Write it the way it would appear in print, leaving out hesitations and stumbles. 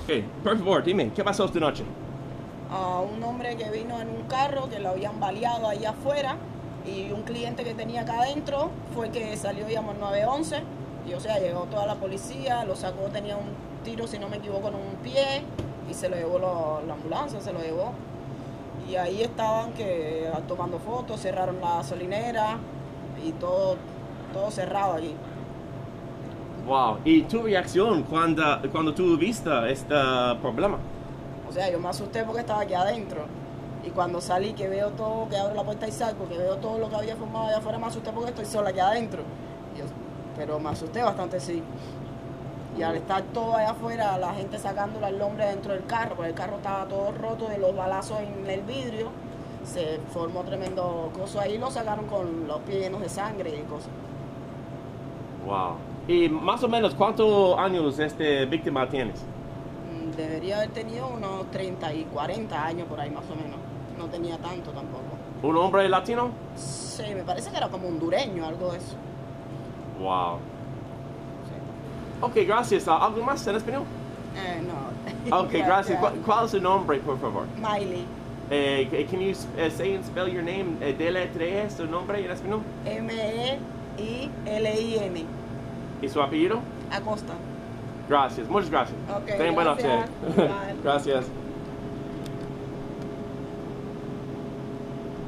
Ok, por favor, dime, ¿qué pasó esta noche? A un hombre que vino en un carro que lo habían baleado ahí afuera y un cliente que tenía acá adentro fue que salió, llamó al 911 y o sea, llegó toda la policía, lo sacó, tenía un tiro, si no me equivoco, en un pie y se lo llevó la ambulancia, se lo llevó. Y ahí estaban que tomando fotos, cerraron la gasolinera y todo cerrado allí. Wow, ¿y tu reacción cuando tú viste este problema? O sea, yo me asusté porque estaba aquí adentro. Y cuando salí, que veo todo, que abro la puerta y salgo, que veo todo lo que había formado allá afuera, me asusté porque estoy sola aquí adentro. Pero me asusté bastante, sí. Y al estar todo allá afuera, la gente sacándole al hombre dentro del carro, porque el carro estaba todo roto de los balazos en el vidrio, se formó tremendo coso ahí, lo sacaron con los pies llenos de sangre y cosas. Wow. ¿Y más o menos cuántos años este víctima tienes? Debería haber tenido unos 30 y 40 años por ahí más o menos. No tenía tanto tampoco. ¿Un hombre latino? Sí, me parece que era como hondureño, algo de eso. Wow. Sí. Ok, gracias. ¿Algo más en español? No. Ok, gracias. ¿Cuál es su nombre, por favor? Miley. Can you say and spell your name? Deletrea su nombre en español. Meilin. ¿Y su apellido? Acosta. Gracias, muchas gracias. Ok, Ten buena noche. gracias. Igual. Gracias.